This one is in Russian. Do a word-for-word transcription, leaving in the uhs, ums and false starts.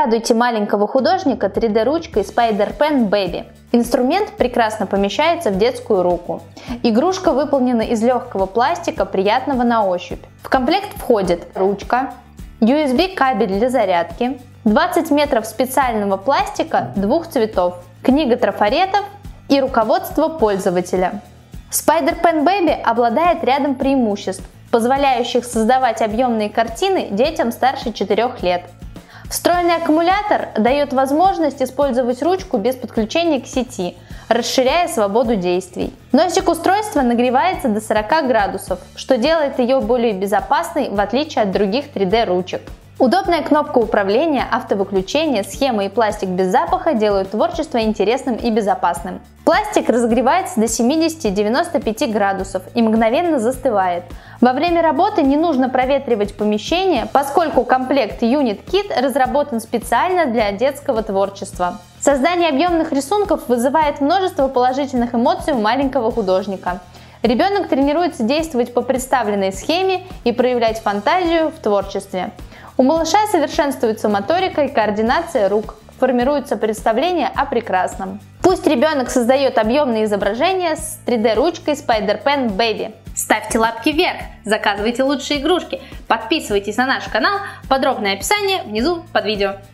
Порадуйте маленького художника три дэ ручкой Spider Pen Baby. Инструмент прекрасно помещается в детскую руку. Игрушка выполнена из легкого пластика, приятного на ощупь. В комплект входит ручка, ю эс би кабель для зарядки, двадцать метров специального пластика двух цветов, книга трафаретов и руководство пользователя. Spider Pen Baby обладает рядом преимуществ, позволяющих создавать объемные картины детям старше четырёх лет. Встроенный аккумулятор дает возможность использовать ручку без подключения к сети, расширяя свободу действий. Носик устройства нагревается до сорока градусов, что делает ее более безопасной, в отличие от других три дэ ручек. Удобная кнопка управления, автовыключение, схема и пластик без запаха делают творчество интересным и безопасным. Пластик разогревается до семидесяти-девяноста пяти градусов и мгновенно застывает. Во время работы не нужно проветривать помещение, поскольку комплект Unit Kit разработан специально для детского творчества. Создание объемных рисунков вызывает множество положительных эмоций у маленького художника. Ребенок тренируется действовать по представленной схеме и проявлять фантазию в творчестве. У малыша совершенствуется моторика и координация рук, формируется представление о прекрасном. Пусть ребенок создает объемные изображения с три дэ ручкой Spider Pen Baby. Ставьте лапки вверх, заказывайте лучшие игрушки, подписывайтесь на наш канал, подробное описание внизу под видео.